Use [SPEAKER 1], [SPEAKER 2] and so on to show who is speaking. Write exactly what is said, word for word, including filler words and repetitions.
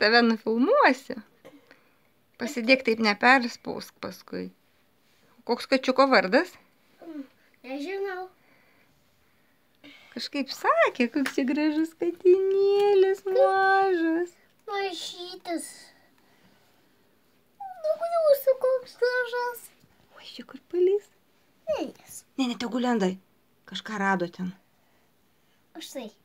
[SPEAKER 1] tave nufilmuosiu. Pasidėk taip neperspausk paskui. Koks kačiuko vardas?
[SPEAKER 2] Nežinau.
[SPEAKER 1] Kažkaip sakė, koks čia gražus katinėlis mažas.
[SPEAKER 2] Mažytis. Nugriūsiu koks gražas.
[SPEAKER 1] Oi, čia kur palys?
[SPEAKER 2] Eis.
[SPEAKER 1] Ne, ne, tegu lenda. Kažką rado ten.
[SPEAKER 2] Štai.